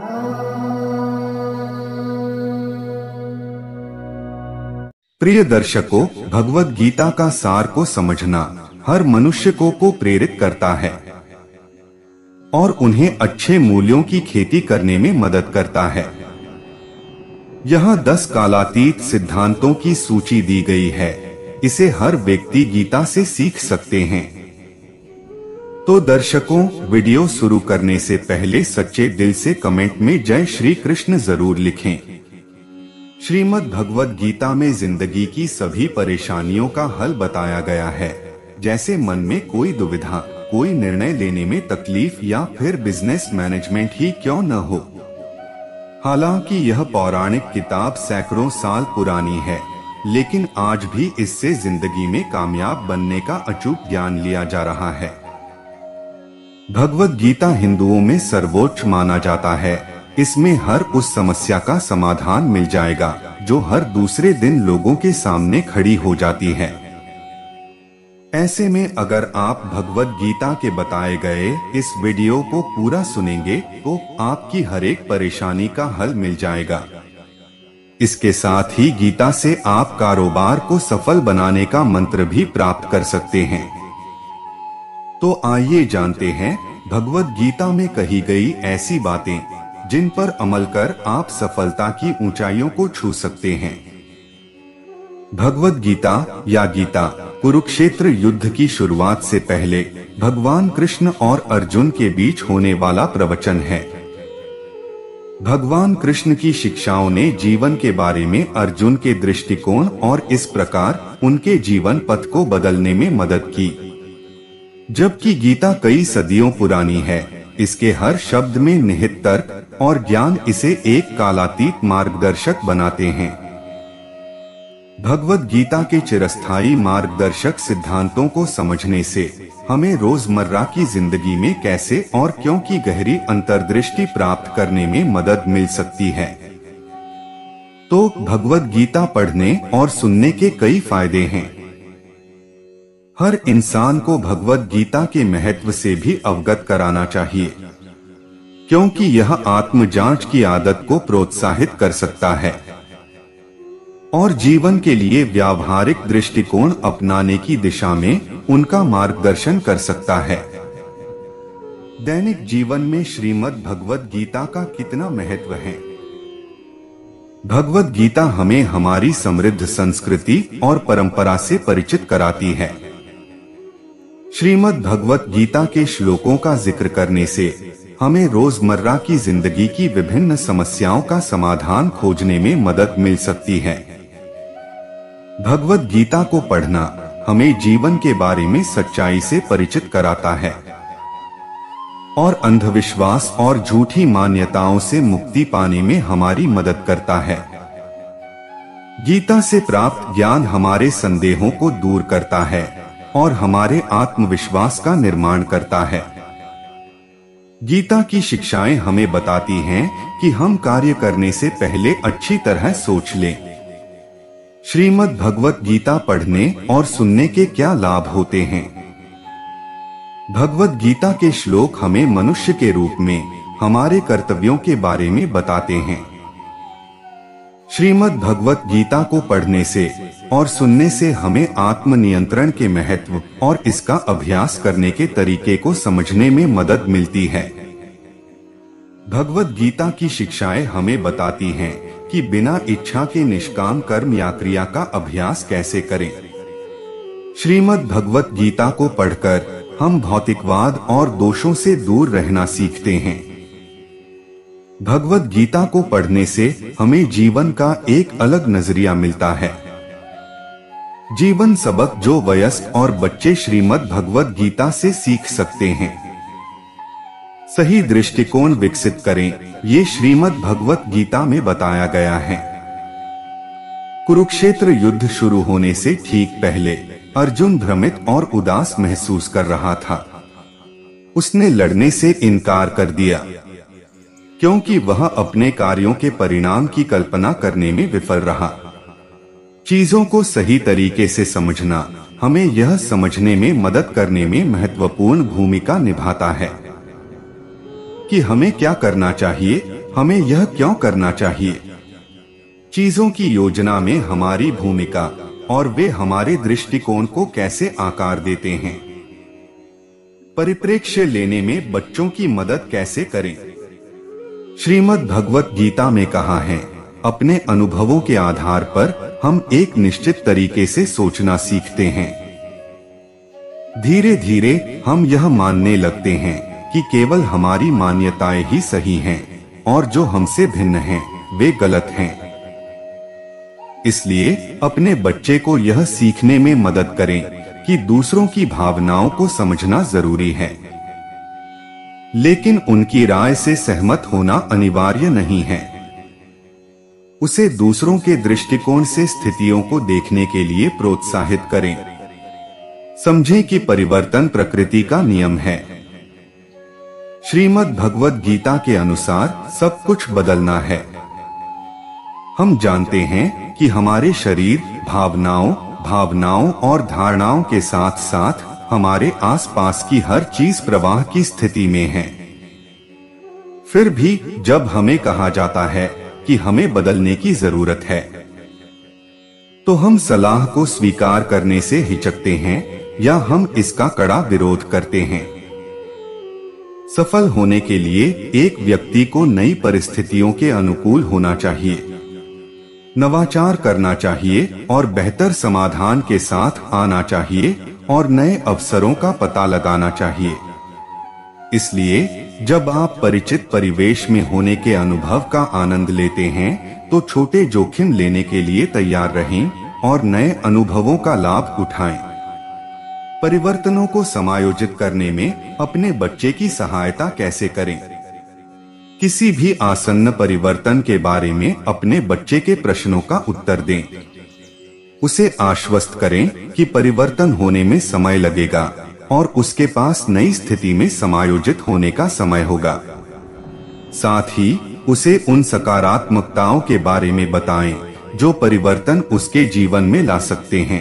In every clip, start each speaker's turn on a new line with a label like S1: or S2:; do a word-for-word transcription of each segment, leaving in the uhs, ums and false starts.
S1: प्रिय दर्शकों, भगवद गीता का सार को समझना हर मनुष्य को को प्रेरित करता है और उन्हें अच्छे मूल्यों की खेती करने में मदद करता है। यहाँ दस कालातीत सिद्धांतों की सूची दी गई है। इसे हर व्यक्ति गीता से सीख सकते हैं। तो दर्शकों, वीडियो शुरू करने से पहले सच्चे दिल से कमेंट में जय श्री कृष्ण जरूर लिखें। श्रीमद् भगवद गीता में जिंदगी की सभी परेशानियों का हल बताया गया है, जैसे मन में कोई दुविधा, कोई निर्णय लेने में तकलीफ या फिर बिजनेस मैनेजमेंट ही क्यों न हो। हालांकि यह पौराणिक किताब सैकड़ों साल पुरानी है, लेकिन आज भी इससे जिंदगी में कामयाब बनने का अचूक ज्ञान लिया जा रहा है। भगवद गीता हिंदुओं में सर्वोच्च माना जाता है। इसमें हर उस समस्या का समाधान मिल जाएगा जो हर दूसरे दिन लोगों के सामने खड़ी हो जाती है। ऐसे में अगर आप भगवद गीता के बताए गए इस वीडियो को पूरा सुनेंगे तो आपकी हर एक परेशानी का हल मिल जाएगा। इसके साथ ही गीता से आप कारोबार को सफल बनाने का मंत्र भी प्राप्त कर सकते हैं। तो आइए जानते हैं भगवद गीता में कही गई ऐसी बातें जिन पर अमल कर आप सफलता की ऊंचाइयों को छू सकते हैं। भगवद गीता या गीता कुरुक्षेत्र युद्ध की शुरुआत से पहले भगवान कृष्ण और अर्जुन के बीच होने वाला प्रवचन है। भगवान कृष्ण की शिक्षाओं ने जीवन के बारे में अर्जुन के दृष्टिकोण और इस प्रकार उनके जीवन पथ को बदलने में मदद की। जबकि गीता कई सदियों पुरानी है, इसके हर शब्द में निहित तर्क और ज्ञान इसे एक कालातीत मार्गदर्शक बनाते हैं। भगवद गीता के चिरस्थायी मार्गदर्शक सिद्धांतों को समझने से हमें रोजमर्रा की जिंदगी में कैसे और क्यों की गहरी अंतर्दृष्टि प्राप्त करने में मदद मिल सकती है। तो भगवद गीता पढ़ने और सुनने के कई फायदे हैं। हर इंसान को भगवद गीता के महत्व से भी अवगत कराना चाहिए, क्योंकि यह आत्म जांच की आदत को प्रोत्साहित कर सकता है और जीवन के लिए व्यावहारिक दृष्टिकोण अपनाने की दिशा में उनका मार्गदर्शन कर सकता है। दैनिक जीवन में श्रीमद् भगवद गीता का कितना महत्व है। भगवद गीता हमें हमारी समृद्ध संस्कृति और परंपरा से परिचित कराती है। श्रीमद् भगवद गीता के श्लोकों का जिक्र करने से हमें रोजमर्रा की जिंदगी की विभिन्न समस्याओं का समाधान खोजने में मदद मिल सकती है। भगवद गीता को पढ़ना हमें जीवन के बारे में सच्चाई से परिचित कराता है और अंधविश्वास और झूठी मान्यताओं से मुक्ति पाने में हमारी मदद करता है। गीता से प्राप्त ज्ञान हमारे संदेहों को दूर करता है और हमारे आत्मविश्वास का निर्माण करता है। गीता की शिक्षाएं हमें बताती हैं कि हम कार्य करने से पहले अच्छी तरह सोच लें। श्रीमद् भगवद गीता पढ़ने और सुनने के क्या लाभ होते हैं। भगवद गीता के श्लोक हमें मनुष्य के रूप में हमारे कर्तव्यों के बारे में बताते हैं। श्रीमद् भगवद गीता को पढ़ने से और सुनने से हमें आत्मनियंत्रण के महत्व और इसका अभ्यास करने के तरीके को समझने में मदद मिलती है। भगवद गीता की शिक्षाएं हमें बताती हैं कि बिना इच्छा के निष्काम कर्म या क्रिया का अभ्यास कैसे करें। श्रीमद् भगवद गीता को पढ़कर हम भौतिकवाद और दोषों से दूर रहना सीखते हैं। भगवद गीता को पढ़ने से हमें जीवन का एक अलग नजरिया मिलता है। जीवन सबक जो वयस्क और बच्चे श्रीमद् भगवद गीता से सीख सकते हैं। सही दृष्टिकोण विकसित करें, ये श्रीमद् भगवद गीता में बताया गया है। कुरुक्षेत्र युद्ध शुरू होने से ठीक पहले अर्जुन भ्रमित और उदास महसूस कर रहा था। उसने लड़ने से इनकार कर दिया क्योंकि वह अपने कार्यों के परिणाम की कल्पना करने में विफल रहा। चीजों को सही तरीके से समझना हमें यह समझने में मदद करने में महत्वपूर्ण भूमिका निभाता है कि हमें क्या करना चाहिए, हमें यह क्यों करना चाहिए। चीजों की योजना में हमारी भूमिका और वे हमारे दृष्टिकोण को कैसे आकार देते हैं। परिप्रेक्ष्य लेने में बच्चों की मदद कैसे करें। श्रीमद् भगवत गीता में कहा है, अपने अनुभवों के आधार पर हम एक निश्चित तरीके से सोचना सीखते हैं। धीरे धीरे हम यह मानने लगते हैं कि केवल हमारी मान्यताएं ही सही हैं और जो हमसे भिन्न हैं वे गलत हैं। इसलिए अपने बच्चे को यह सीखने में मदद करें कि दूसरों की भावनाओं को समझना जरूरी है, लेकिन उनकी राय से सहमत होना अनिवार्य नहीं है। उसे दूसरों के दृष्टिकोण से स्थितियों को देखने के लिए प्रोत्साहित करें। समझें कि परिवर्तन प्रकृति का नियम है। श्रीमद् भगवत गीता के अनुसार सब कुछ बदलना है। हम जानते हैं कि हमारे शरीर भावनाओं भावनाओं और धारणाओं के साथ साथ हमारे आसपास की हर चीज प्रवाह की स्थिति में है। फिर भी जब हमें कहा जाता है कि हमें बदलने की जरूरत है, तो हम सलाह को स्वीकार करने से हिचकते हैं या हम इसका कड़ा विरोध करते हैं। सफल होने के लिए एक व्यक्ति को नई परिस्थितियों के अनुकूल होना चाहिए, नवाचार करना चाहिए और बेहतर समाधान के साथ आना चाहिए और नए अवसरों का पता लगाना चाहिए। इसलिए जब आप परिचित परिवेश में होने के अनुभव का आनंद लेते हैं तो छोटे जोखिम लेने के लिए तैयार रहें और नए अनुभवों का लाभ उठाएं। परिवर्तनों को समायोजित करने में अपने बच्चे की सहायता कैसे करें। किसी भी आसन्न परिवर्तन के बारे में अपने बच्चे के प्रश्नों का उत्तर दें। उसे आश्वस्त करें कि परिवर्तन होने में समय लगेगा और उसके पास नई स्थिति में समायोजित होने का समय होगा। साथ ही उसे उन सकारात्मकताओं के बारे में बताएं जो परिवर्तन उसके जीवन में ला सकते हैं।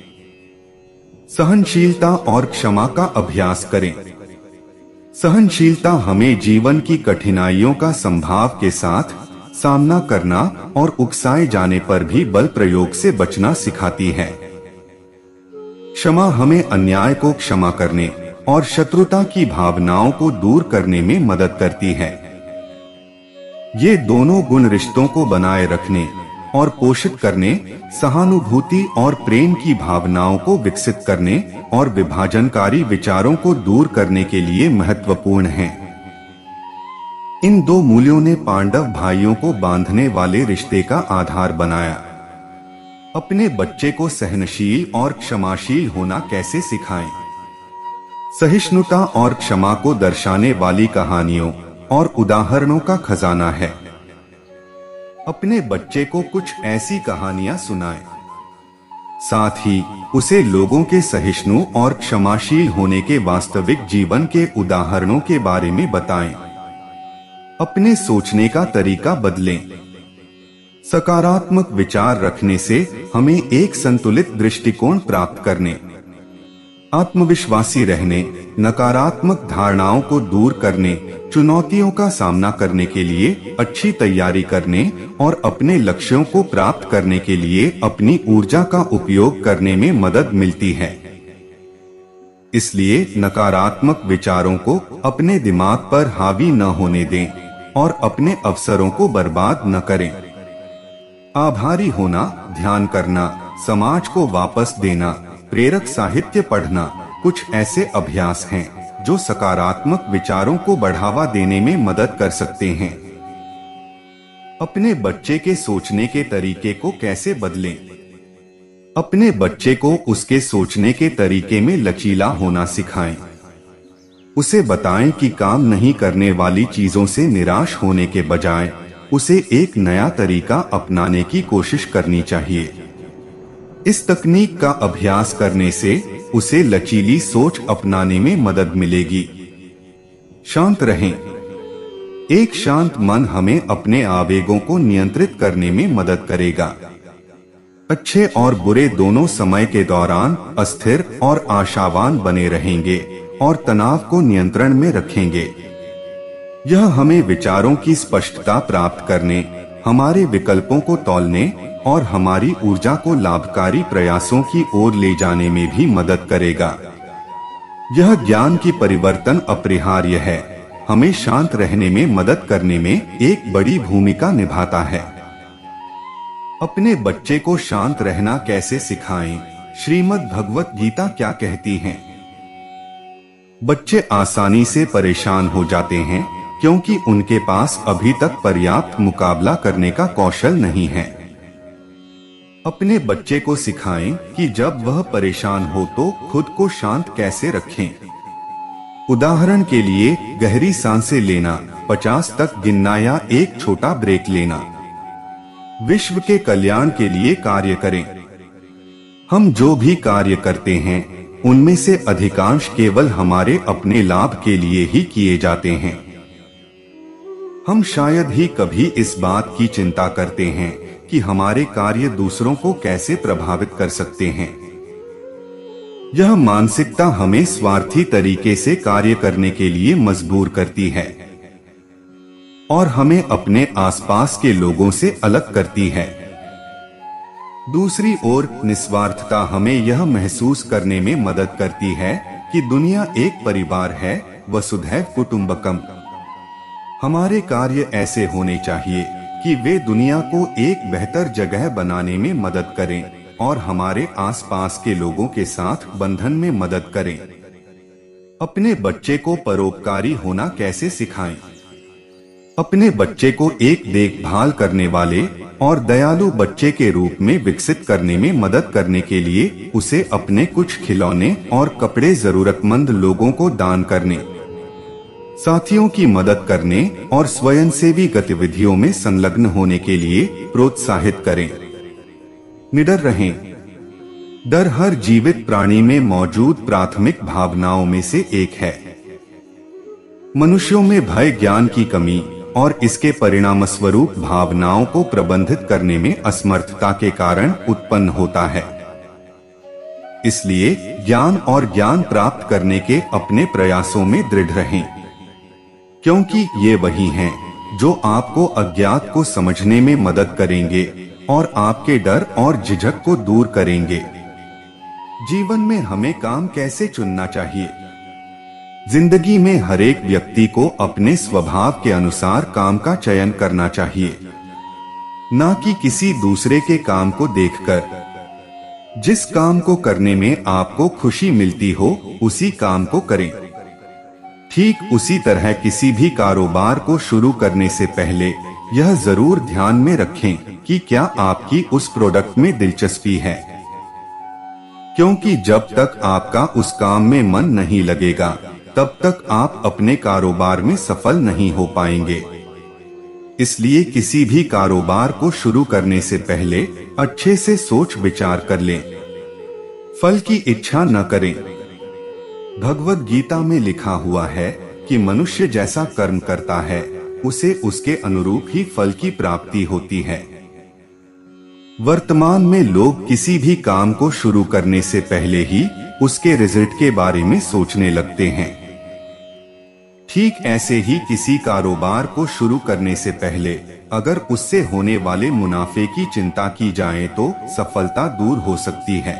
S1: सहनशीलता और क्षमा का अभ्यास करें। सहनशीलता हमें जीवन की कठिनाइयों का संभाव के साथ सामना करना और उकसाए जाने पर भी बल प्रयोग से बचना सिखाती है। क्षमा हमें अन्याय को क्षमा करने और शत्रुता की भावनाओं को दूर करने में मदद करती है। ये दोनों गुण रिश्तों को बनाए रखने और पोषित करने, सहानुभूति और प्रेम की भावनाओं को विकसित करने और विभाजनकारी विचारों को दूर करने के लिए महत्वपूर्ण हैं। इन दो मूल्यों ने पांडव भाइयों को बांधने वाले रिश्ते का आधार बनाया। अपने बच्चे को सहनशील और क्षमाशील होना कैसे सिखाएं। सहिष्णुता और क्षमा को दर्शाने वाली कहानियों और उदाहरणों का खजाना है। अपने बच्चे को कुछ ऐसी कहानियां सुनाएं। साथ ही उसे लोगों के सहिष्णु और क्षमाशील होने के वास्तविक जीवन के उदाहरणों के बारे में बताएं। अपने सोचने का तरीका बदलें। सकारात्मक विचार रखने से हमें एक संतुलित दृष्टिकोण प्राप्त करने, आत्मविश्वासी रहने, नकारात्मक धारणाओं को दूर करने, चुनौतियों का सामना करने के लिए अच्छी तैयारी करने और अपने लक्ष्यों को प्राप्त करने के लिए अपनी ऊर्जा का उपयोग करने में मदद मिलती है। इसलिए नकारात्मक विचारों को अपने दिमाग पर हावी न होने दें और अपने अवसरों को बर्बाद न करें। आभारी होना, ध्यान करना, समाज को वापस देना, प्रेरक साहित्य पढ़ना कुछ ऐसे अभ्यास हैं जो सकारात्मक विचारों को बढ़ावा देने में मदद कर सकते हैं। अपने बच्चे के सोचने के तरीके को कैसे बदलें। अपने बच्चे को उसके सोचने के तरीके में लचीला होना सिखाएं। उसे बताएं कि काम नहीं करने वाली चीजों से निराश होने के बजाय उसे एक नया तरीका अपनाने की कोशिश करनी चाहिए। इस तकनीक का अभ्यास करने से उसे लचीली सोच अपनाने में मदद मिलेगी। शांत रहें। एक शांत मन हमें अपने आवेगों को नियंत्रित करने में मदद करेगा। अच्छे और बुरे दोनों समय के दौरान अस्थिर और आशावान बने रहेंगे और तनाव को नियंत्रण में रखेंगे। यह हमें विचारों की स्पष्टता प्राप्त करने, हमारे विकल्पों को तौलने और हमारी ऊर्जा को लाभकारी प्रयासों की ओर ले जाने में भी मदद करेगा। यह ज्ञान की परिवर्तन अपरिहार्य है, हमें शांत रहने में मदद करने में एक बड़ी भूमिका निभाता है। अपने बच्चे को शांत रहना कैसे सिखाएं? श्रीमद् भगवत गीता क्या कहती है? बच्चे आसानी से परेशान हो जाते हैं क्योंकि उनके पास अभी तक पर्याप्त मुकाबला करने का कौशल नहीं है। अपने बच्चे को सिखाएं कि जब वह परेशान हो तो खुद को शांत कैसे रखें। उदाहरण के लिए गहरी सांसें लेना, पचास तक गिनना या एक छोटा ब्रेक लेना। विश्व के कल्याण के लिए कार्य करें। हम जो भी कार्य करते हैं उनमें से अधिकांश केवल हमारे अपने लाभ के लिए ही किए जाते हैं। हम शायद ही कभी इस बात की चिंता करते हैं कि हमारे कार्य दूसरों को कैसे प्रभावित कर सकते हैं। यह मानसिकता हमें स्वार्थी तरीके से कार्य करने के लिए मजबूर करती है और हमें अपने आसपास के लोगों से अलग करती है। दूसरी ओर निस्वार्थता हमें यह महसूस करने में मदद करती है कि दुनिया एक परिवार है, वसुधैव कुटुंबकम। हमारे कार्य ऐसे होने चाहिए कि वे दुनिया को एक बेहतर जगह बनाने में मदद करें और हमारे आसपास के लोगों के साथ बंधन में मदद करें। अपने बच्चे को परोपकारी होना कैसे सिखाएं? अपने बच्चे को एक देखभाल करने वाले और दयालु बच्चे के रूप में विकसित करने में मदद करने के लिए उसे अपने कुछ खिलौने और कपड़े जरूरतमंद लोगों को दान करने, साथियों की मदद करने और स्वयंसेवी गतिविधियों में संलग्न होने के लिए प्रोत्साहित करें। निडर रहें। डर हर जीवित प्राणी में मौजूद प्राथमिक भावनाओं में से एक है। मनुष्यों में भय ज्ञान की कमी और इसके परिणामस्वरूप भावनाओं को प्रबंधित करने में असमर्थता के कारण उत्पन्न होता है। इसलिए ज्ञान और ज्ञान प्राप्त करने के अपने प्रयासों में दृढ़ रहें, क्योंकि ये वही हैं जो आपको अज्ञात को समझने में मदद करेंगे और आपके डर और झिझक को दूर करेंगे। जीवन में हमें काम कैसे चुनना चाहिए? जिंदगी में हरेक व्यक्ति को अपने स्वभाव के अनुसार काम का चयन करना चाहिए, न कि किसी दूसरे के काम को देखकर। जिस काम को करने में आपको खुशी मिलती हो उसी काम को करें। ठीक उसी तरह किसी भी कारोबार को शुरू करने से पहले यह जरूर ध्यान में रखें कि क्या आपकी उस प्रोडक्ट में दिलचस्पी है, क्योंकि जब तक आपका उस काम में मन नहीं लगेगा तब तक आप अपने कारोबार में सफल नहीं हो पाएंगे। इसलिए किसी भी कारोबार को शुरू करने से पहले अच्छे से सोच विचार कर लें। फल की इच्छा न करें। भगवद गीता में लिखा हुआ है कि मनुष्य जैसा कर्म करता है उसे उसके अनुरूप ही फल की प्राप्ति होती है। वर्तमान में लोग किसी भी काम को शुरू करने से पहले ही उसके रिजल्ट के बारे में सोचने लगते हैं। ठीक ऐसे ही किसी कारोबार को शुरू करने से पहले अगर उससे होने वाले मुनाफे की चिंता की जाए तो सफलता दूर हो सकती है।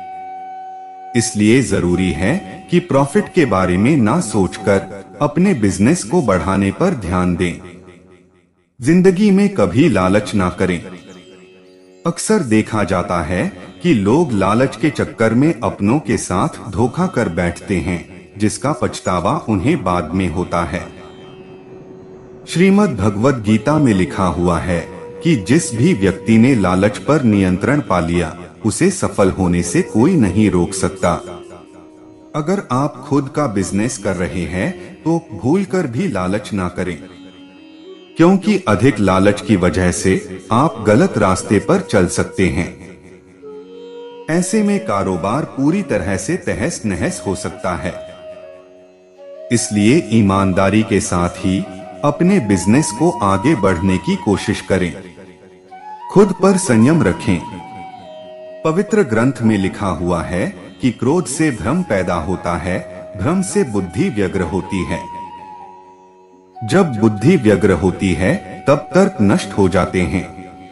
S1: इसलिए जरूरी है कि प्रॉफिट के बारे में ना सोचकर अपने बिजनेस को बढ़ाने पर ध्यान दें। जिंदगी में कभी लालच ना करें। अक्सर देखा जाता है कि लोग लालच के चक्कर में अपनों के साथ धोखा कर बैठते हैं, जिसका पछतावा उन्हें बाद में होता है। श्रीमद् भगवद गीता में लिखा हुआ है कि जिस भी व्यक्ति ने लालच पर नियंत्रण पा लिया उसे सफल होने से कोई नहीं रोक सकता। अगर आप खुद का बिजनेस कर रहे हैं तो भूलकर भी लालच ना करें, क्योंकि अधिक लालच की वजह से आप गलत रास्ते पर चल सकते हैं। ऐसे में कारोबार पूरी तरह से तहस नहस हो सकता है। इसलिए ईमानदारी के साथ ही अपने बिजनेस को आगे बढ़ने की कोशिश करें। खुद पर संयम रखें। पवित्र ग्रंथ में लिखा हुआ है कि क्रोध से भ्रम पैदा होता है, भ्रम से बुद्धि व्यग्र होती है। जब बुद्धि व्यग्र होती है तब तर्क नष्ट हो जाते हैं।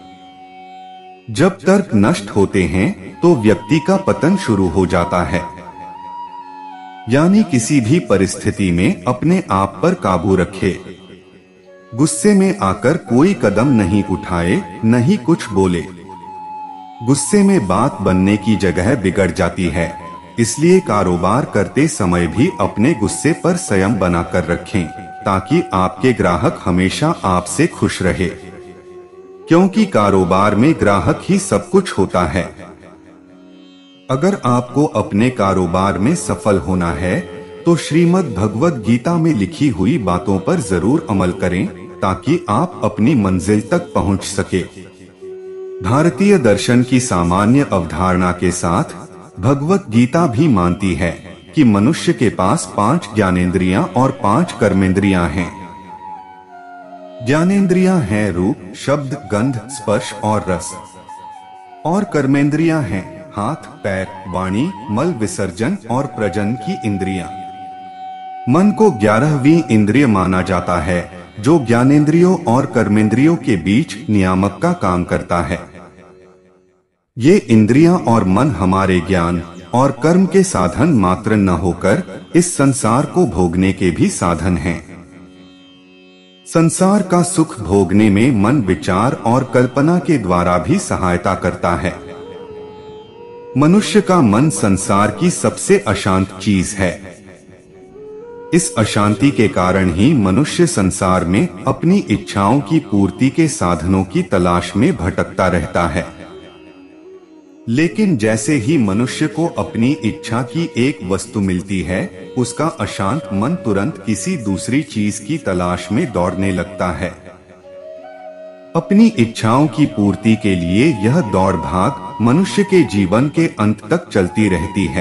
S1: जब तर्क नष्ट होते हैं तो व्यक्ति का पतन शुरू हो जाता है। यानी किसी भी परिस्थिति में अपने आप पर काबू रखे। गुस्से में आकर कोई कदम नहीं उठाए, न ही कुछ बोले। गुस्से में बात बनने की जगह बिगड़ जाती है, इसलिए कारोबार करते समय भी अपने गुस्से पर संयम बनाकर रखें, ताकि आपके ग्राहक हमेशा आपसे खुश रहे, क्योंकि कारोबार में ग्राहक ही सब कुछ होता है। अगर आपको अपने कारोबार में सफल होना है तो श्रीमद् भगवद गीता में लिखी हुई बातों पर जरूर अमल करें, ताकि आप अपनी मंजिल तक पहुंच सके। भारतीय दर्शन की सामान्य अवधारणा के साथ भगवद गीता भी मानती है कि मनुष्य के पास पांच ज्ञानेंद्रियां और पांच कर्मेंद्रियां हैं। ज्ञानेंद्रियां हैं रूप, शब्द, गंध, स्पर्श और रस, और कर्मेंद्रियां हैं हाथ, पैर, वाणी, मल विसर्जन और प्रजनन की इंद्रियां। मन को ग्यारहवीं इंद्रिय माना जाता है, जो ज्ञानेंद्रियों और कर्मेंद्रियों के बीच नियामक का काम करता है। ये इंद्रियां और मन हमारे ज्ञान और कर्म के साधन मात्र न होकर इस संसार को भोगने के भी साधन हैं। संसार का सुख भोगने में मन विचार और कल्पना के द्वारा भी सहायता करता है। मनुष्य का मन संसार की सबसे अशांत चीज है। इस अशांति के कारण ही मनुष्य संसार में अपनी इच्छाओं की पूर्ति के साधनों की तलाश में भटकता रहता है। लेकिन जैसे ही मनुष्य को अपनी इच्छा की एक वस्तु मिलती है, उसका अशांत मन तुरंत किसी दूसरी चीज की तलाश में दौड़ने लगता है। अपनी इच्छाओं की पूर्ति के लिए यह दौड़ भाग मनुष्य के जीवन के अंत तक चलती रहती है।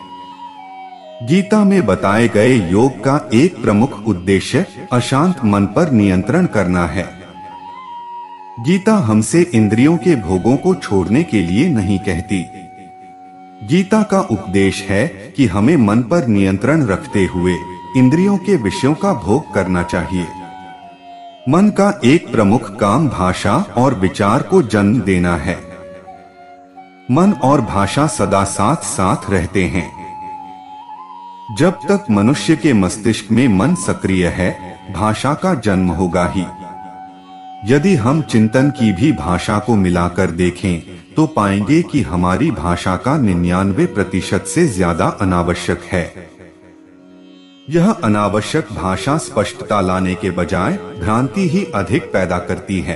S1: गीता में बताए गए योग का एक प्रमुख उद्देश्य अशांत मन पर नियंत्रण करना है। गीता हमसे इंद्रियों के भोगों को छोड़ने के लिए नहीं कहती। गीता का उपदेश है कि हमें मन पर नियंत्रण रखते हुए इंद्रियों के विषयों का भोग करना चाहिए। मन का एक प्रमुख काम भाषा और विचार को जन्म देना है। मन और भाषा सदा साथ साथ रहते हैं। जब तक मनुष्य के मस्तिष्क में मन सक्रिय है, भाषा का जन्म होगा ही। यदि हम चिंतन की भी भाषा को मिलाकर देखें तो पाएंगे कि हमारी भाषा का निन्यानवे प्रतिशत से ज्यादा अनावश्यक है। यह अनावश्यक भाषा स्पष्टता लाने के बजाय भ्रांति ही अधिक पैदा करती है।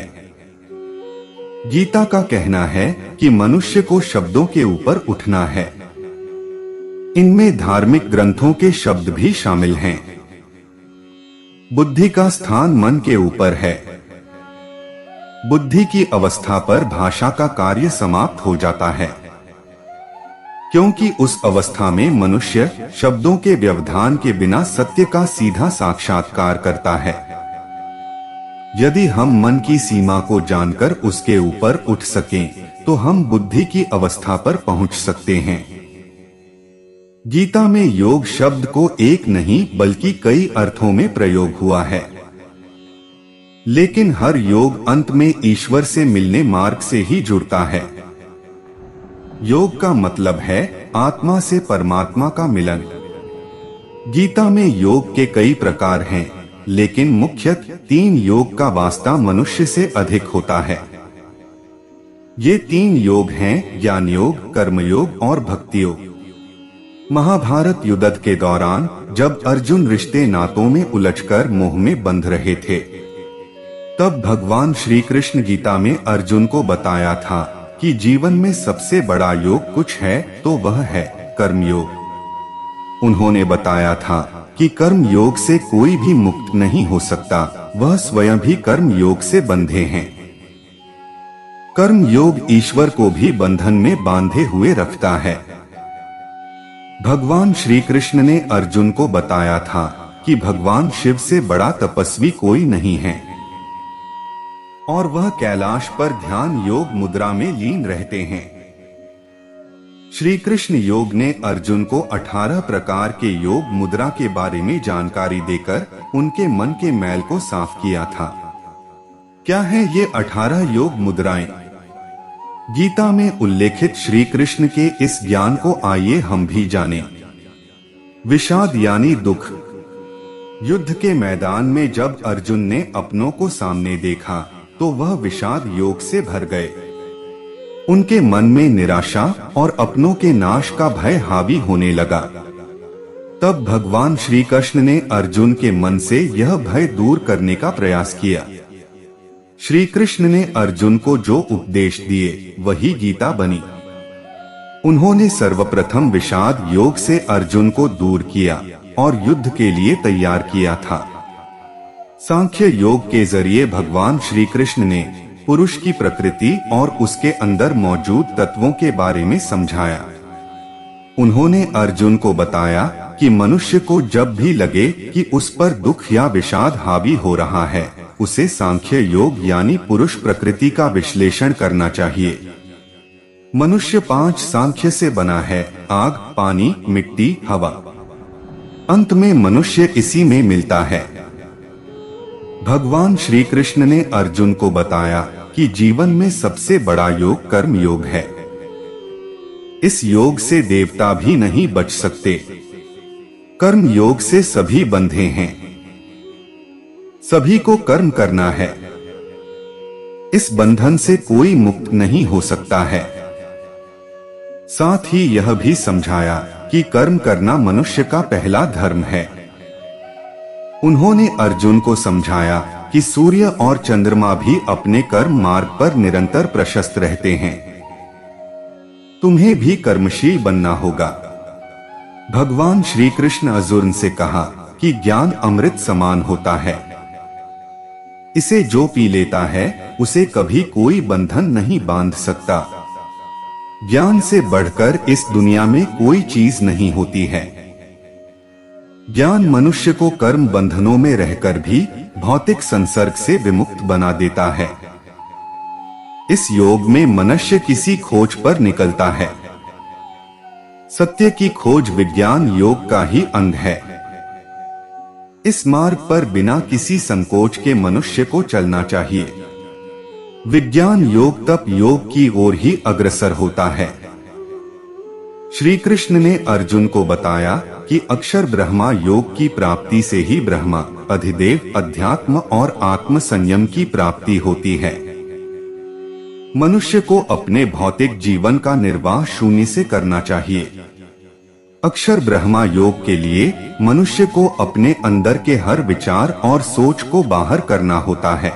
S1: गीता का कहना है कि मनुष्य को शब्दों के ऊपर उठना है। इनमें धार्मिक ग्रंथों के शब्द भी शामिल हैं। बुद्धि का स्थान मन के ऊपर है। बुद्धि की अवस्था पर भाषा का कार्य समाप्त हो जाता है, क्योंकि उस अवस्था में मनुष्य शब्दों के व्यवधान के बिना सत्य का सीधा साक्षात्कार करता है। यदि हम मन की सीमा को जानकर उसके ऊपर उठ सकें, तो हम बुद्धि की अवस्था पर पहुंच सकते हैं। गीता में योग शब्द को एक नहीं बल्कि कई अर्थों में प्रयोग हुआ है, लेकिन हर योग अंत में ईश्वर से मिलने मार्ग से ही जुड़ता है। योग का मतलब है आत्मा से परमात्मा का मिलन। गीता में योग के कई प्रकार हैं, लेकिन मुख्यतः तीन योग का वास्ता मनुष्य से अधिक होता है। ये तीन योग हैं ज्ञान योग, कर्म योग और भक्ति योग। महाभारत युद्ध के दौरान जब अर्जुन रिश्ते नातों में उलझकर मोह में बंध रहे थे, तब भगवान श्री कृष्ण गीता में अर्जुन को बताया था कि जीवन में सबसे बड़ा योग कुछ है तो वह है कर्म योग। उन्होंने बताया था कि कर्म योग से कोई भी मुक्त नहीं हो सकता, वह स्वयं भी कर्म योग से बंधे हैं। कर्म योग ईश्वर को भी बंधन में बांधे हुए रखता है। भगवान श्री कृष्ण ने अर्जुन को बताया था कि भगवान शिव से बड़ा तपस्वी कोई नहीं है, और वह कैलाश पर ध्यान योग मुद्रा में लीन रहते हैं। श्री कृष्ण योग ने अर्जुन को अठारह प्रकार के योग मुद्रा के बारे में जानकारी देकर उनके मन के मैल को साफ किया था। क्या है ये अठारह योग मुद्राएं? गीता में उल्लेखित श्री कृष्ण के इस ज्ञान को आइए हम भी जानें। विषाद यानी दुख। युद्ध के मैदान में जब अर्जुन ने अपनों को सामने देखा तो वह विषाद योग से भर गए। उनके मन में निराशा और अपनों के नाश का भय हावी होने लगा। तब भगवान श्री कृष्ण ने अर्जुन के मन से यह भय दूर करने का प्रयास किया। श्री कृष्ण ने अर्जुन को जो उपदेश दिए वही गीता बनी। उन्होंने सर्वप्रथम विषाद योग से अर्जुन को दूर किया और युद्ध के लिए तैयार किया था। सांख्य योग के जरिए भगवान श्री कृष्ण ने पुरुष की प्रकृति और उसके अंदर मौजूद तत्वों के बारे में समझाया। उन्होंने अर्जुन को बताया कि मनुष्य को जब भी लगे कि उस पर दुख या विषाद हावी हो रहा है, उसे सांख्य योग यानी पुरुष प्रकृति का विश्लेषण करना चाहिए। मनुष्य पांच सांख्य से बना है: आग, पानी, मिट्टी, हवा। अंत में मनुष्य इसी में मिलता है। भगवान श्री कृष्ण ने अर्जुन को बताया कि जीवन में सबसे बड़ा योग कर्म योग है। इस योग से देवता भी नहीं बच सकते। कर्म योग से सभी बंधे हैं। सभी को कर्म करना है। इस बंधन से कोई मुक्त नहीं हो सकता है। साथ ही यह भी समझाया कि कर्म करना मनुष्य का पहला धर्म है। उन्होंने अर्जुन को समझाया कि सूर्य और चंद्रमा भी अपने कर्म मार्ग पर निरंतर प्रशस्त रहते हैं। तुम्हें भी कर्मशील बनना होगा। भगवान श्री कृष्ण अर्जुन से कहा कि ज्ञान अमृत समान होता है। इसे जो पी लेता है उसे कभी कोई बंधन नहीं बांध सकता। ज्ञान से बढ़कर इस दुनिया में कोई चीज नहीं होती है। ज्ञान मनुष्य को कर्म बंधनों में रहकर भी भौतिक संसर्ग से विमुक्त बना देता है। इस योग में मनुष्य किसी खोज पर निकलता है। सत्य की खोज विज्ञान योग का ही अंग है। इस मार्ग पर बिना किसी संकोच के मनुष्य को चलना चाहिए। विज्ञान योग तप योग की ओर ही अग्रसर होता है। श्री कृष्ण ने अर्जुन को बताया कि अक्षर ब्रह्मा योग की प्राप्ति से ही ब्रह्मा, अधिदेव, अध्यात्म और आत्म संयम की प्राप्ति होती है। मनुष्य को अपने भौतिक जीवन का निर्वाह शून्य से करना चाहिए। अक्षर ब्रह्मा योग के लिए मनुष्य को अपने अंदर के हर विचार और सोच को बाहर करना होता है।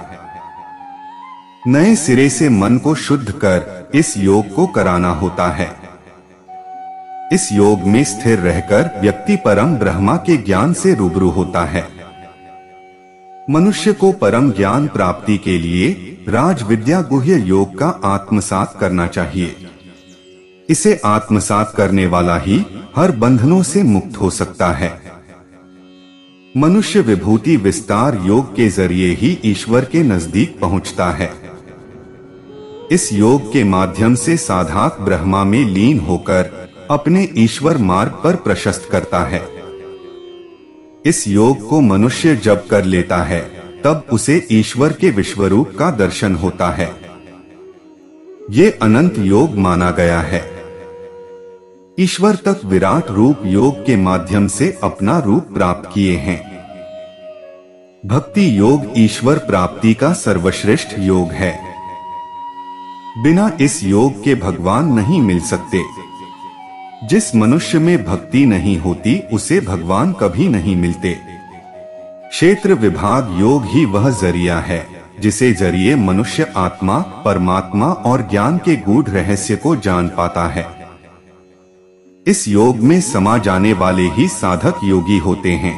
S1: नए सिरे से मन को शुद्ध कर इस योग को कराना होता है। इस योग में स्थिर रहकर व्यक्ति परम ब्रह्मा के ज्ञान से रूबरू होता है। मनुष्य को परम ज्ञान प्राप्ति के लिए राज विद्या गुह्य योग का आत्मसात करना चाहिए। इसे आत्मसात करने वाला ही हर बंधनों से मुक्त हो सकता है। मनुष्य विभूति विस्तार योग के जरिए ही ईश्वर के नजदीक पहुंचता है। इस योग के माध्यम से साधक ब्रह्मा में लीन होकर अपने ईश्वर मार्ग पर प्रशस्त करता है। इस योग को मनुष्य जब कर लेता है तब उसे ईश्वर के विश्वरूप का दर्शन होता है। ये अनंत योग माना गया है। ईश्वर तक विराट रूप योग के माध्यम से अपना रूप प्राप्त किए हैं। भक्ति योग ईश्वर प्राप्ति का सर्वश्रेष्ठ योग है। बिना इस योग के भगवान नहीं मिल सकते। जिस मनुष्य में भक्ति नहीं होती उसे भगवान कभी नहीं मिलते। क्षेत्र विभाग योग ही वह जरिया है जिसे जरिए मनुष्य आत्मा, परमात्मा और ज्ञान के गूढ़ रहस्य को जान पाता है। इस योग में समा जाने वाले ही साधक योगी होते हैं।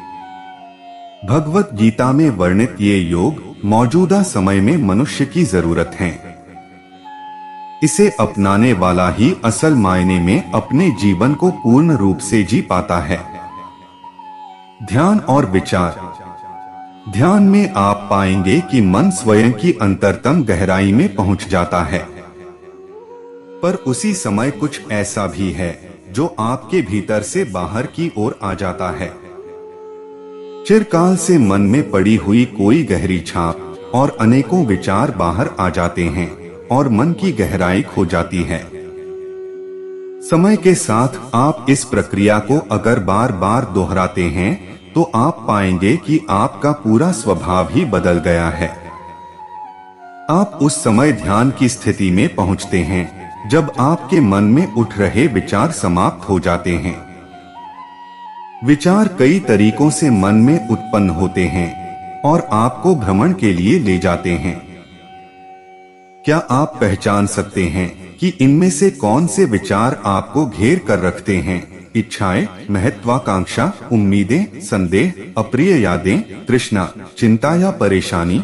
S1: भगवत गीता में वर्णित ये योग मौजूदा समय में मनुष्य की जरूरत है। इसे अपनाने वाला ही असल मायने में अपने जीवन को पूर्ण रूप से जी पाता है। ध्यान और विचार। ध्यान में आप पाएंगे कि मन स्वयं की अंतरतम गहराई में पहुंच जाता है। पर उसी समय कुछ ऐसा भी है जो आपके भीतर से बाहर की ओर आ जाता है। चिरकाल से मन में पड़ी हुई कोई गहरी छाप और अनेकों विचार बाहर आ जाते हैं और मन की गहराई खो जाती है। समय के साथ आप इस प्रक्रिया को अगर बार बार दोहराते हैं तो आप पाएंगे कि आपका पूरा स्वभाव ही बदल गया है। आप उस समय ध्यान की स्थिति में पहुंचते हैं जब आपके मन में उठ रहे विचार समाप्त हो जाते हैं। विचार कई तरीकों से मन में उत्पन्न होते हैं और आपको भ्रमण के लिए ले जाते हैं। क्या आप पहचान सकते हैं कि इनमें से कौन से विचार आपको घेर कर रखते हैं? इच्छाएं, महत्वाकांक्षा, उम्मीदें, संदेह, अप्रिय यादें, तृष्णा, चिंता या परेशानी।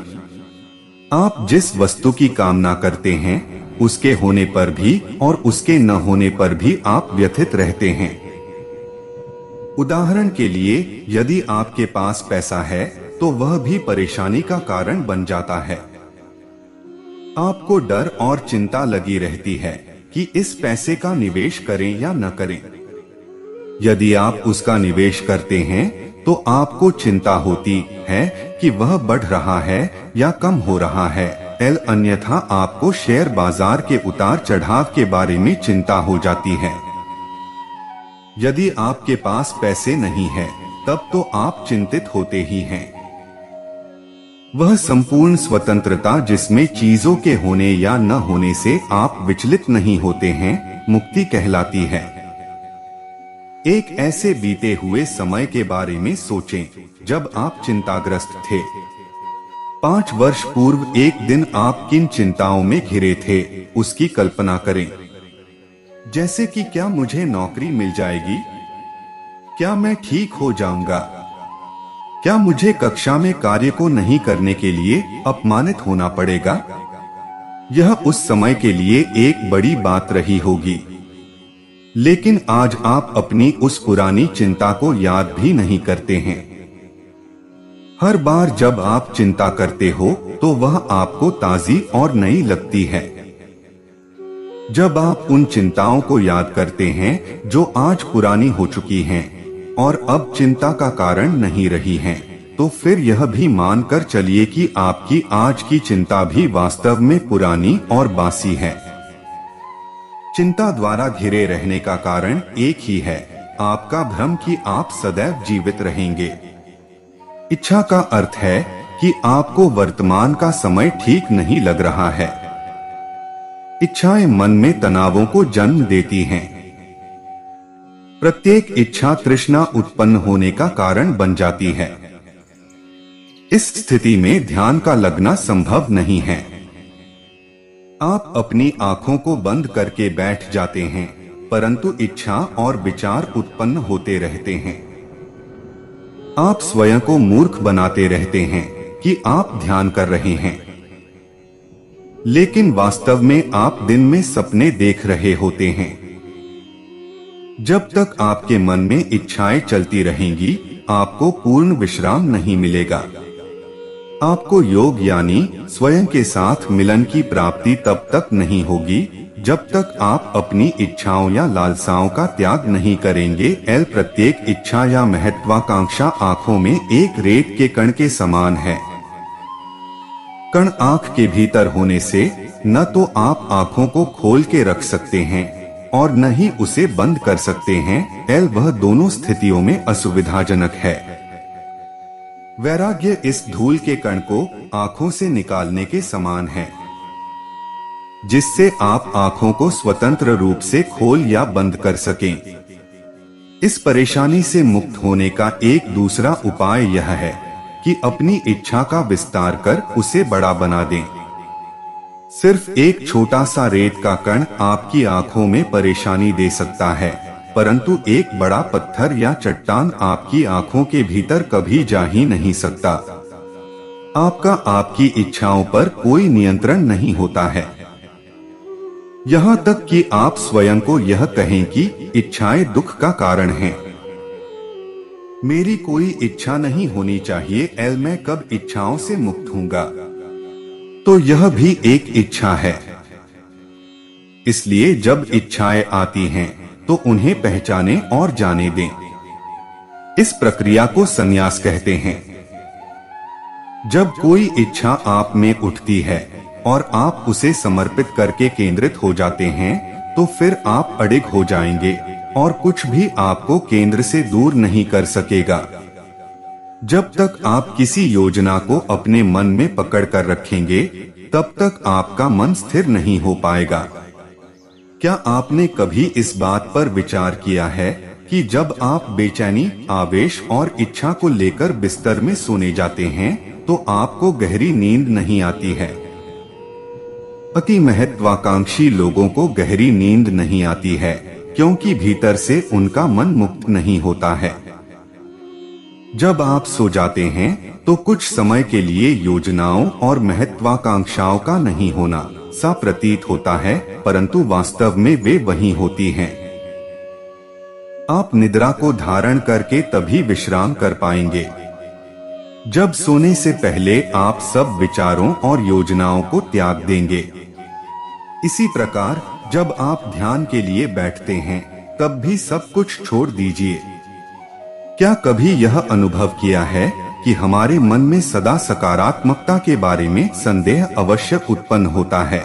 S1: आप जिस वस्तु की कामना करते हैं उसके होने पर भी और उसके न होने पर भी आप व्यथित रहते हैं। उदाहरण के लिए, यदि आपके पास पैसा है तो वह भी परेशानी का कारण बन जाता है। आपको डर और चिंता लगी रहती है कि इस पैसे का निवेश करें या न करें। यदि आप उसका निवेश करते हैं तो आपको चिंता होती है कि वह बढ़ रहा है या कम हो रहा है। एल अन्यथा आपको शेयर बाजार के उतार चढ़ाव के बारे में चिंता हो जाती है। यदि आपके पास पैसे नहीं है तब तो आप चिंतित होते ही हैं। वह संपूर्ण स्वतंत्रता जिसमें चीजों के होने या न होने से आप विचलित नहीं होते हैं, मुक्ति कहलाती है। एक ऐसे बीते हुए समय के बारे में सोचें जब आप चिंताग्रस्त थे। पांच वर्ष पूर्व एक दिन आप किन चिंताओं में घिरे थे उसकी कल्पना करें। जैसे कि क्या मुझे नौकरी मिल जाएगी? क्या मैं ठीक हो जाऊंगा? क्या मुझे कक्षा में कार्य को नहीं करने के लिए अपमानित होना पड़ेगा? यह उस समय के लिए एक बड़ी बात रही होगी, लेकिन आज आप अपनी उस पुरानी चिंता को याद भी नहीं करते हैं। हर बार जब आप चिंता करते हो तो वह आपको ताजी और नई लगती है। जब आप उन चिंताओं को याद करते हैं जो आज पुरानी हो चुकी हैं और अब चिंता का कारण नहीं रही हैं, तो फिर यह भी मानकर चलिए कि आपकी आज की चिंता भी वास्तव में पुरानी और बासी है। चिंता द्वारा घिरे रहने का कारण एक ही है, आपका भ्रम कि आप सदैव जीवित रहेंगे। इच्छा का अर्थ है कि आपको वर्तमान का समय ठीक नहीं लग रहा है। इच्छाएं मन में तनावों को जन्म देती हैं। प्रत्येक इच्छा तृष्णा उत्पन्न होने का कारण बन जाती है। इस स्थिति में ध्यान का लगना संभव नहीं है। आप अपनी आंखों को बंद करके बैठ जाते हैं, परंतु इच्छा और विचार उत्पन्न होते रहते हैं। आप स्वयं को मूर्ख बनाते रहते हैं कि आप ध्यान कर रहे हैं, लेकिन वास्तव में आप दिन में सपने देख रहे होते हैं। जब तक आपके मन में इच्छाएं चलती रहेंगी, आपको पूर्ण विश्राम नहीं मिलेगा। आपको योग यानी स्वयं के साथ मिलन की प्राप्ति तब तक नहीं होगी जब तक आप अपनी इच्छाओं या लालसाओं का त्याग नहीं करेंगे। एल प्रत्येक इच्छा या महत्वाकांक्षा आंखों में एक रेत के कण के समान है। कण आंख के भीतर होने से न तो आप आंखों को खोल के रख सकते हैं और न ही उसे बंद कर सकते हैं। एल वह दोनों स्थितियों में असुविधाजनक है। वैराग्य इस धूल के कण को आंखों से निकालने के समान है, जिससे आप आंखों को स्वतंत्र रूप से खोल या बंद कर सकें। इस परेशानी से मुक्त होने का एक दूसरा उपाय यह है कि अपनी इच्छा का विस्तार कर उसे बड़ा बना दें। सिर्फ एक छोटा सा रेत का कण आपकी आंखों में परेशानी दे सकता है, परंतु एक बड़ा पत्थर या चट्टान आपकी आंखों के भीतर कभी जा ही नहीं सकता। आपका आपकी इच्छाओं पर कोई नियंत्रण नहीं होता है, यहाँ तक कि आप स्वयं को यह कहें कि इच्छाएं दुख का कारण हैं। मेरी कोई इच्छा नहीं होनी चाहिए, एल मैं कब इच्छाओं से मुक्त होऊंगा? तो यह भी एक इच्छा है। इसलिए जब इच्छाएं आती हैं तो उन्हें पहचानें और जाने दें। इस प्रक्रिया को संन्यास कहते हैं। जब कोई इच्छा आप में उठती है और आप उसे समर्पित करके केंद्रित हो जाते हैं तो फिर आप अडिग हो जाएंगे और कुछ भी आपको केंद्र से दूर नहीं कर सकेगा। जब तक आप किसी योजना को अपने मन में पकड़ कर रखेंगे तब तक आपका मन स्थिर नहीं हो पाएगा। क्या आपने कभी इस बात पर विचार किया है कि जब आप बेचैनी, आवेश और इच्छा को लेकर बिस्तर में सोने जाते हैं तो आपको गहरी नींद नहीं आती है? अति महत्वाकांक्षी लोगों को गहरी नींद नहीं आती है क्योंकि भीतर से उनका मन मुक्त नहीं होता है। जब आप सो जाते हैं तो कुछ समय के लिए योजनाओं और महत्वाकांक्षाओं का नहीं होना सा प्रतीत होता है, परंतु वास्तव में वे वही होती हैं। आप निद्रा को धारण करके तभी विश्राम कर पाएंगे जब सोने से पहले आप सब विचारों और योजनाओं को त्याग देंगे। इसी प्रकार जब आप ध्यान के लिए बैठते हैं तब भी सब कुछ छोड़ दीजिए। क्या कभी यह अनुभव किया है कि हमारे मन में सदा सकारात्मकता के बारे में संदेह अवश्य उत्पन्न होता है?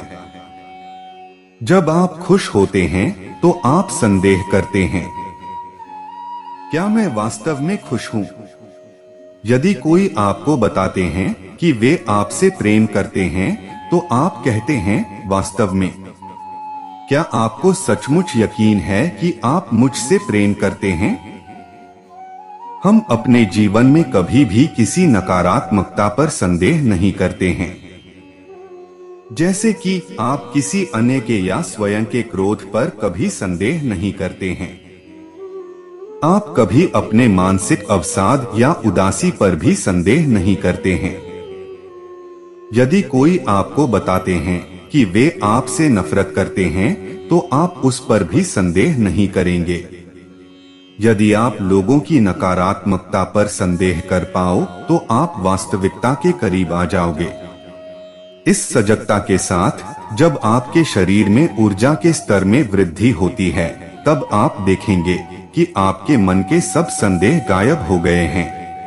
S1: जब आप खुश होते हैं तो आप संदेह करते हैं, क्या मैं वास्तव में खुश हूँ? यदि कोई आपको बताते हैं कि वे आपसे प्रेम करते हैं तो आप कहते हैं, वास्तव में क्या आपको सचमुच यकीन है कि आप मुझसे प्रेम करते हैं? हम अपने जीवन में कभी भी किसी नकारात्मकता पर संदेह नहीं करते हैं, जैसे कि आप किसी अन्य के या स्वयं के क्रोध पर कभी संदेह नहीं करते हैं। आप कभी अपने मानसिक अवसाद या उदासी पर भी संदेह नहीं करते हैं। यदि कोई आपको बताते हैं कि वे आपसे नफरत करते हैं तो आप उस पर भी संदेह नहीं करेंगे। यदि आप लोगों की नकारात्मकता पर संदेह कर पाओ तो आप वास्तविकता के करीब आ जाओगे। इस सजगता के साथ जब आपके शरीर में ऊर्जा के स्तर में वृद्धि होती है तब आप देखेंगे कि आपके मन के सब संदेह गायब हो गए हैं।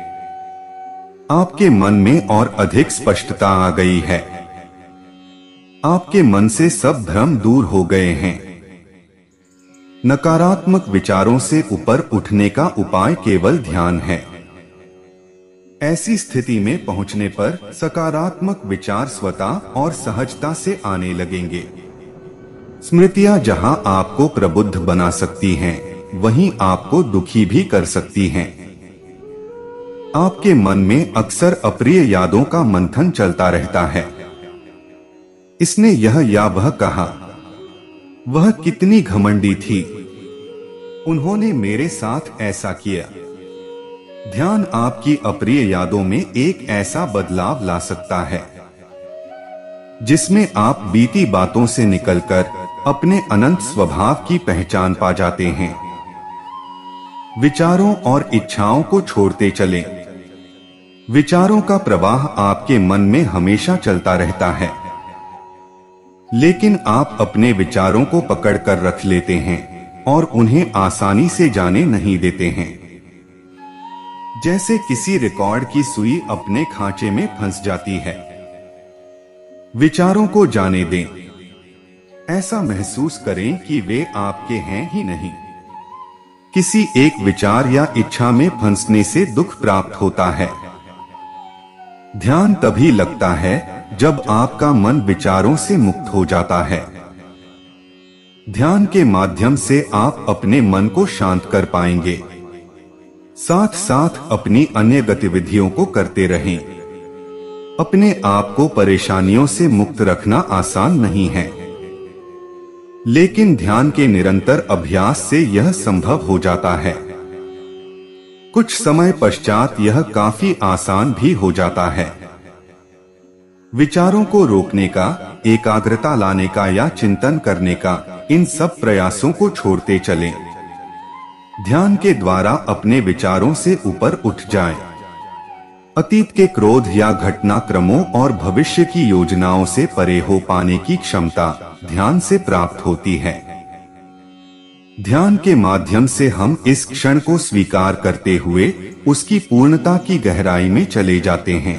S1: आपके मन में और अधिक स्पष्टता आ गई है। आपके मन से सब भ्रम दूर हो गए हैं। नकारात्मक विचारों से ऊपर उठने का उपाय केवल ध्यान है। ऐसी स्थिति में पहुंचने पर सकारात्मक विचार स्वतः और सहजता से आने लगेंगे। स्मृतियां जहां आपको प्रबुद्ध बना सकती हैं, वहीं आपको दुखी भी कर सकती हैं। आपके मन में अक्सर अप्रिय यादों का मंथन चलता रहता है। इसने यह या वह कहा, वह कितनी घमंडी थी, उन्होंने मेरे साथ ऐसा किया। ध्यान आपकी अप्रिय यादों में एक ऐसा बदलाव ला सकता है जिसमें आप बीती बातों से निकलकर अपने अनंत स्वभाव की पहचान पा जाते हैं। विचारों और इच्छाओं को छोड़ते चलें। विचारों का प्रवाह आपके मन में हमेशा चलता रहता है, लेकिन आप अपने विचारों को पकड़कर रख लेते हैं और उन्हें आसानी से जाने नहीं देते हैं। जैसे किसी रिकॉर्ड की सुई अपने खांचे में फंस जाती है। विचारों को जाने दें। ऐसा महसूस करें कि वे आपके हैं ही नहीं। किसी एक विचार या इच्छा में फंसने से दुख प्राप्त होता है। ध्यान तभी लगता है जब आपका मन विचारों से मुक्त हो जाता है। ध्यान के माध्यम से आप अपने मन को शांत कर पाएंगे। साथ साथ अपनी अन्य गतिविधियों को करते रहें। अपने आप को परेशानियों से मुक्त रखना आसान नहीं है, लेकिन ध्यान के निरंतर अभ्यास से यह संभव हो जाता है। कुछ समय पश्चात यह काफी आसान भी हो जाता है। विचारों को रोकने का, एकाग्रता लाने का या चिंतन करने का, इन सब प्रयासों को छोड़ते चलें। ध्यान के द्वारा अपने विचारों से ऊपर उठ जाएं। अतीत के क्रोध या घटनाक्रमों और भविष्य की योजनाओं से परे हो पाने की क्षमता ध्यान से प्राप्त होती है। ध्यान के माध्यम से हम इस क्षण को स्वीकार करते हुए उसकी पूर्णता की गहराई में चले जाते हैं।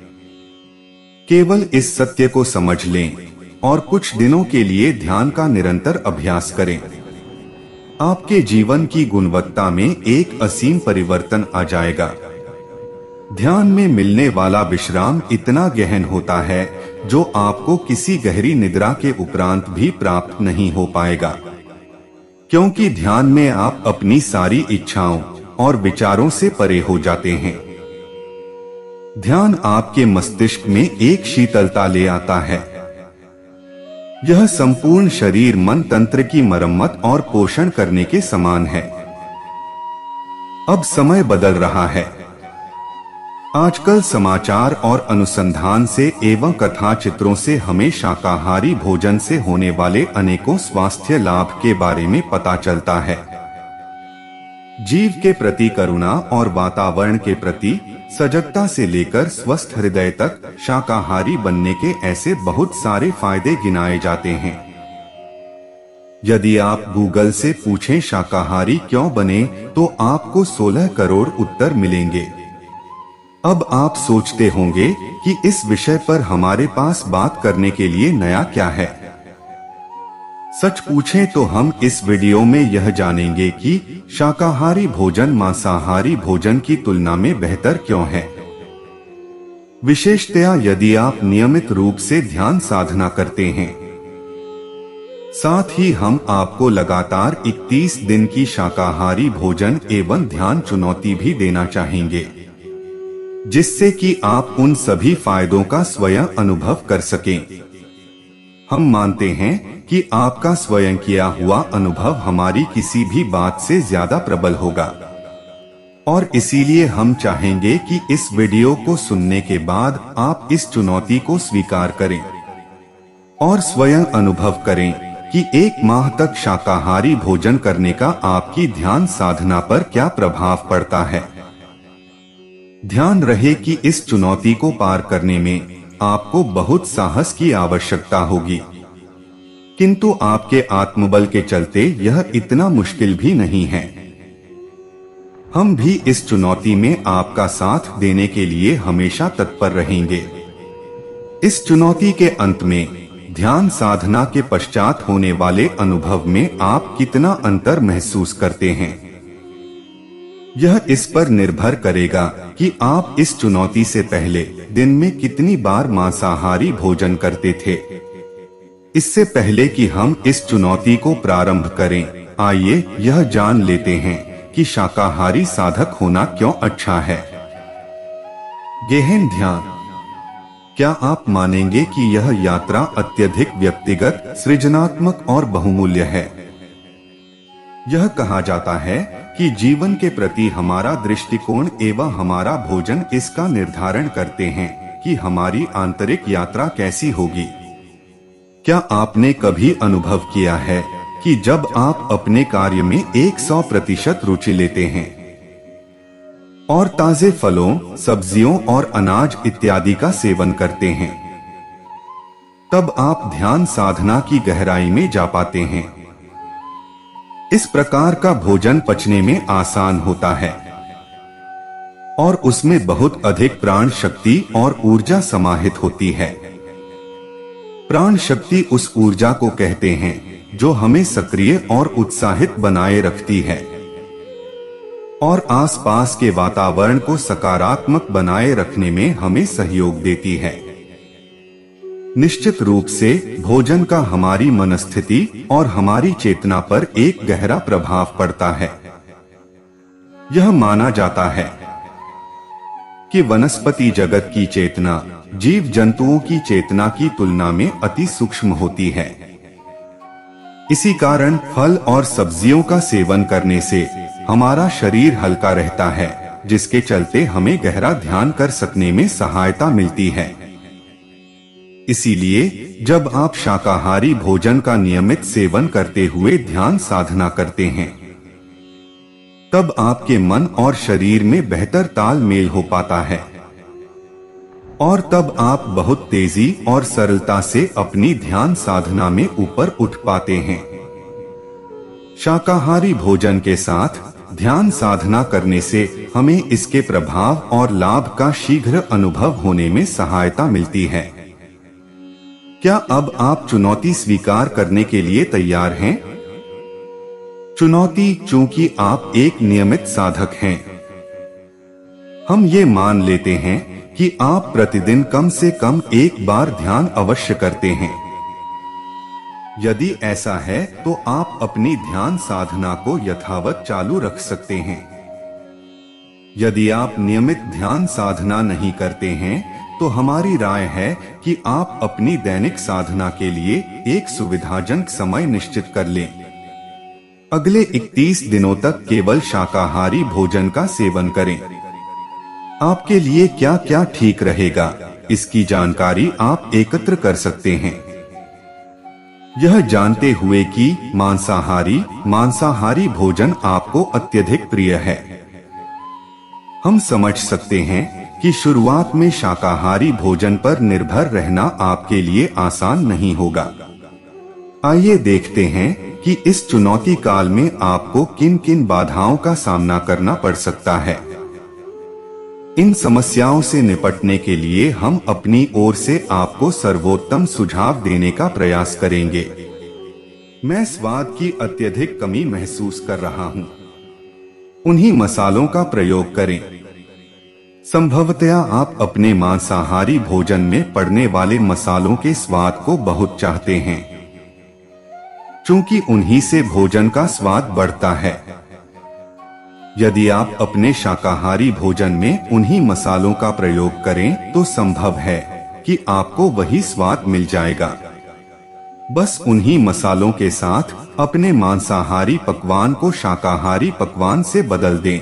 S1: केवल इस सत्य को समझ लें और कुछ दिनों के लिए ध्यान का निरंतर अभ्यास करें। आपके जीवन की गुणवत्ता में एक असीम परिवर्तन आ जाएगा। ध्यान में मिलने वाला विश्राम इतना गहन होता है जो आपको किसी गहरी निद्रा के उपरांत भी प्राप्त नहीं हो पाएगा, क्योंकि ध्यान में आप अपनी सारी इच्छाओं और विचारों से परे हो जाते हैं। ध्यान आपके मस्तिष्क में एक शीतलता ले आता है। यह संपूर्ण शरीर मन तंत्र की मरम्मत और पोषण करने के समान है। अब समय बदल रहा है। आजकल समाचार और अनुसंधान से एवं कथा चित्रों से हमें शाकाहारी भोजन से होने वाले अनेकों स्वास्थ्य लाभ के बारे में पता चलता है। जीव के प्रति करुणा और वातावरण के प्रति सजगता से लेकर स्वस्थ हृदय तक शाकाहारी बनने के ऐसे बहुत सारे फायदे गिनाए जाते हैं। यदि आप गूगल से पूछें शाकाहारी क्यों बने, तो आपको सोलह करोड़ उत्तर मिलेंगे। अब आप सोचते होंगे कि इस विषय पर हमारे पास बात करने के लिए नया क्या है। सच पूछें तो हम इस वीडियो में यह जानेंगे कि शाकाहारी भोजन मांसाहारी भोजन की तुलना में बेहतर क्यों है, विशेषतया यदि आप नियमित रूप से ध्यान साधना करते हैं। साथ ही हम आपको लगातार इकतीस दिन की शाकाहारी भोजन एवं ध्यान चुनौती भी देना चाहेंगे, जिससे कि आप उन सभी फायदों का स्वयं अनुभव कर सकें। हम मानते हैं कि आपका स्वयं किया हुआ अनुभव हमारी किसी भी बात से ज्यादा प्रबल होगा, और इसीलिए हम चाहेंगे कि इस वीडियो को सुनने के बाद आप इस चुनौती को स्वीकार करें और स्वयं अनुभव करें कि एक माह तक शाकाहारी भोजन करने का आपकी ध्यान साधना पर क्या प्रभाव पड़ता है। ध्यान रहे कि इस चुनौती को पार करने में आपको बहुत साहस की आवश्यकता होगी, किंतु आपके आत्मबल के चलते यह इतना मुश्किल भी नहीं है। हम भी इस चुनौती में आपका साथ देने के लिए हमेशा तत्पर रहेंगे। इस चुनौती के अंत में ध्यान साधना के पश्चात होने वाले अनुभव में आप कितना अंतर महसूस करते हैं, यह इस पर निर्भर करेगा कि आप इस चुनौती से पहले दिन में कितनी बार मांसाहारी भोजन करते थे। इससे पहले कि हम इस चुनौती को प्रारंभ करें, आइए यह जान लेते हैं कि शाकाहारी साधक होना क्यों अच्छा है। गहन ध्यान। क्या आप मानेंगे कि यह यात्रा अत्यधिक व्यक्तिगत, सृजनात्मक और बहुमूल्य है? यह कहा जाता है कि जीवन के प्रति हमारा दृष्टिकोण एवं हमारा भोजन इसका निर्धारण करते हैं कि हमारी आंतरिक यात्रा कैसी होगी। क्या आपने कभी अनुभव किया है कि जब आप अपने कार्य में सौ प्रतिशत रुचि लेते हैं और ताजे फलों, सब्जियों और अनाज इत्यादि का सेवन करते हैं, तब आप ध्यान साधना की गहराई में जा पाते हैं। इस प्रकार का भोजन पचने में आसान होता है और उसमें बहुत अधिक प्राण शक्ति और ऊर्जा समाहित होती है। प्राण शक्ति उस ऊर्जा को कहते हैं जो हमें सक्रिय और उत्साहित बनाए रखती है और आसपास के वातावरण को सकारात्मक बनाए रखने में हमें सहयोग देती है। निश्चित रूप से भोजन का हमारी मनस्थिति और हमारी चेतना पर एक गहरा प्रभाव पड़ता है। यह माना जाता है कि वनस्पति जगत की चेतना जीव जंतुओं की चेतना की तुलना में अति सूक्ष्म होती है। इसी कारण फल और सब्जियों का सेवन करने से हमारा शरीर हल्का रहता है, जिसके चलते हमें गहरा ध्यान कर सकने में सहायता मिलती है। इसीलिए जब आप शाकाहारी भोजन का नियमित सेवन करते हुए ध्यान साधना करते हैं, तब आपके मन और शरीर में बेहतर तालमेल हो पाता है और तब आप बहुत तेजी और सरलता से अपनी ध्यान साधना में ऊपर उठ पाते हैं। शाकाहारी भोजन के साथ ध्यान साधना करने से हमें इसके प्रभाव और लाभ का शीघ्र अनुभव होने में सहायता मिलती है। क्या अब आप चुनौती स्वीकार करने के लिए तैयार हैं? चुनौती, चूंकि आप एक नियमित साधक हैं, हम ये मान लेते हैं कि आप प्रतिदिन कम से कम एक बार ध्यान अवश्य करते हैं। यदि ऐसा है तो आप अपनी ध्यान साधना को यथावत चालू रख सकते हैं। यदि आप नियमित ध्यान साधना नहीं करते हैं तो हमारी राय है कि आप अपनी दैनिक साधना के लिए एक सुविधाजनक समय निश्चित कर लें। अगले इकतीस दिनों तक केवल शाकाहारी भोजन का सेवन करें। आपके लिए क्या क्या ठीक रहेगा, इसकी जानकारी आप एकत्र कर सकते हैं। यह जानते हुए कि मांसाहारी मांसाहारी भोजन आपको अत्यधिक प्रिय है, हम समझ सकते हैं कि शुरुआत में शाकाहारी भोजन पर निर्भर रहना आपके लिए आसान नहीं होगा। आइए देखते हैं कि इस चुनौती काल में आपको किन किन बाधाओं का सामना करना पड़ सकता है। इन समस्याओं से निपटने के लिए हम अपनी ओर से आपको सर्वोत्तम सुझाव देने का प्रयास करेंगे। मैं स्वाद की अत्यधिक कमी महसूस कर रहा हूं। उन्हीं मसालों का प्रयोग करें। संभवतया आप अपने मांसाहारी भोजन में पड़ने वाले मसालों के स्वाद को बहुत चाहते हैं, चूंकि उन्हीं से भोजन का स्वाद बढ़ता है। यदि आप अपने शाकाहारी भोजन में उन्हीं मसालों का प्रयोग करें तो संभव है कि आपको वही स्वाद मिल जाएगा। बस उन्हीं मसालों के साथ अपने मांसाहारी पकवान को शाकाहारी पकवान से बदल दें।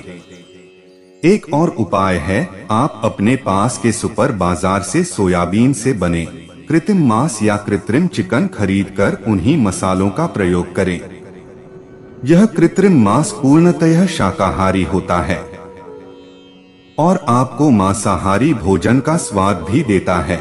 S1: एक और उपाय है, आप अपने पास के सुपर बाजार से सोयाबीन से बने कृत्रिम मांस या कृत्रिम चिकन खरीदकर उन्हीं मसालों का प्रयोग करें। यह कृत्रिम मांस पूर्णतः शाकाहारी होता है और आपको मांसाहारी भोजन का स्वाद भी देता है।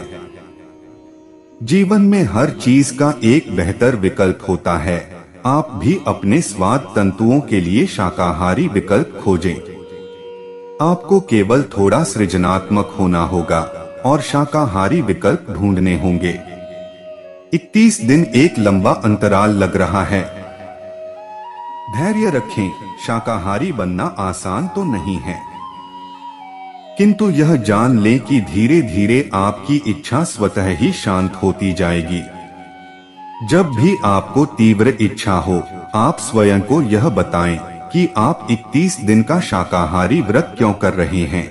S1: जीवन में हर चीज का एक बेहतर विकल्प होता है। आप भी अपने स्वाद तंतुओं के लिए शाकाहारी विकल्प खोजें। आपको केवल थोड़ा सृजनात्मक होना होगा और शाकाहारी विकल्प ढूंढने होंगे। इकतीस दिन एक लंबा अंतराल लग रहा है। धैर्य रखें, शाकाहारी बनना आसान तो नहीं है, किंतु यह जान लें कि धीरे धीरे आपकी इच्छा स्वतः ही शांत होती जाएगी। जब भी आपको तीव्र इच्छा हो, आप स्वयं को यह बताएं कि आप इकतीस दिन का शाकाहारी व्रत क्यों कर रहे हैं।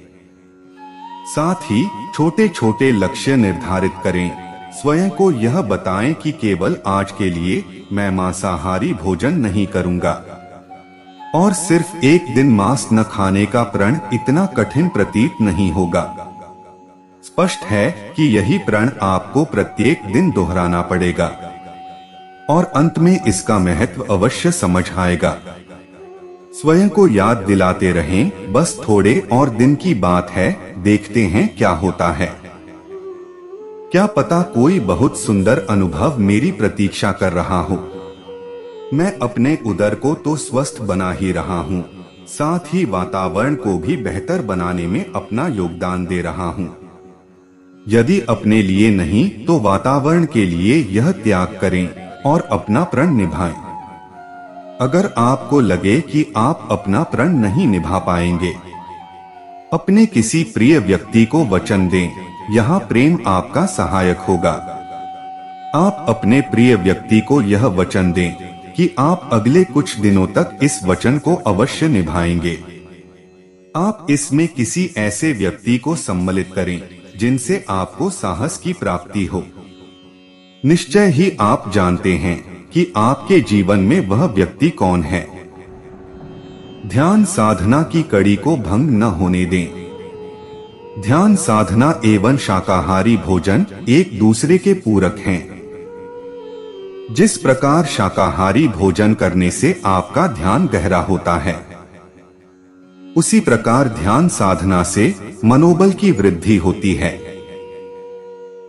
S1: साथ ही छोटे छोटे लक्ष्य निर्धारित करें। स्वयं को यह बताएं कि केवल आज के लिए मैं मांसाहारी भोजन नहीं करूंगा। और सिर्फ एक दिन मांस न खाने का प्रण इतना कठिन प्रतीत नहीं होगा। स्पष्ट है कि यही प्रण आपको प्रत्येक दिन दोहराना पड़ेगा और अंत में इसका महत्व अवश्य समझ आएगा। स्वयं को याद दिलाते रहें, बस थोड़े और दिन की बात है, देखते हैं क्या होता है। क्या पता कोई बहुत सुंदर अनुभव मेरी प्रतीक्षा कर रहा हो। मैं अपने उदर को तो स्वस्थ बना ही रहा हूँ, साथ ही वातावरण को भी बेहतर बनाने में अपना योगदान दे रहा हूँ। यदि अपने लिए नहीं तो वातावरण के लिए यह त्याग करें और अपना प्रण निभाएं। अगर आपको लगे कि आप अपना प्रण नहीं निभा पाएंगे, अपने किसी प्रिय व्यक्ति को वचन दें। यहाँ प्रेम आपका सहायक होगा। आप अपने प्रिय व्यक्ति को यह वचन दें कि आप अगले कुछ दिनों तक इस वचन को अवश्य निभाएंगे। आप इसमें किसी ऐसे व्यक्ति को सम्मिलित करें जिनसे आपको साहस की प्राप्ति हो। निश्चय ही आप जानते हैं कि आपके जीवन में वह व्यक्ति कौन है। ध्यान साधना की कड़ी को भंग न होने दें। ध्यान साधना एवं शाकाहारी भोजन एक दूसरे के पूरक हैं। जिस प्रकार शाकाहारी भोजन करने से आपका ध्यान गहरा होता है, उसी प्रकार ध्यान साधना से मनोबल की वृद्धि होती है।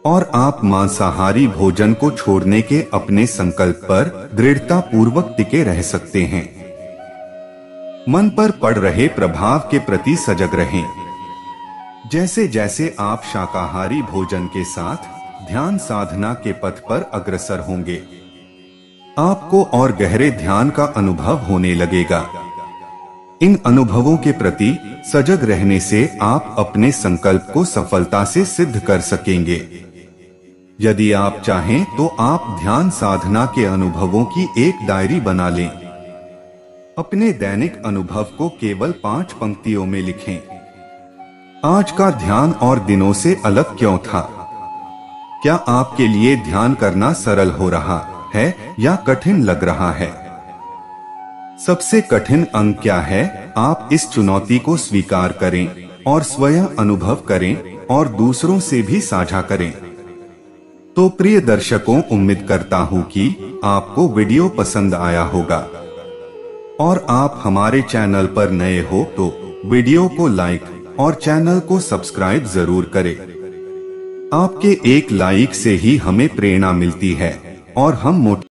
S1: और आप मांसाहारी भोजन को छोड़ने के अपने संकल्प पर दृढ़ता पूर्वक टिके रह सकते हैं। मन पर पड़ रहे प्रभाव के प्रति सजग रहें। जैसे जैसे आप शाकाहारी भोजन के साथ ध्यान साधना के पथ पर अग्रसर होंगे, आपको और गहरे ध्यान का अनुभव होने लगेगा। इन अनुभवों के प्रति सजग रहने से आप अपने संकल्प को सफलता से सिद्ध कर सकेंगे। यदि आप चाहें तो आप ध्यान साधना के अनुभवों की एक डायरी बना लें। अपने दैनिक अनुभव को केवल पांच पंक्तियों में लिखें। आज का ध्यान और दिनों से अलग क्यों था? क्या आपके लिए ध्यान करना सरल हो रहा है या कठिन लग रहा है? सबसे कठिन अंग क्या है? आप इस चुनौती को स्वीकार करें और स्वयं अनुभव करें और दूसरों से भी साझा करें। तो प्रिय दर्शकों, उम्मीद करता हूं कि आपको वीडियो पसंद आया होगा और आप हमारे चैनल पर नए हो तो वीडियो को लाइक और चैनल को सब्सक्राइब जरूर करें। आपके एक लाइक से ही हमें प्रेरणा मिलती है और हम मोट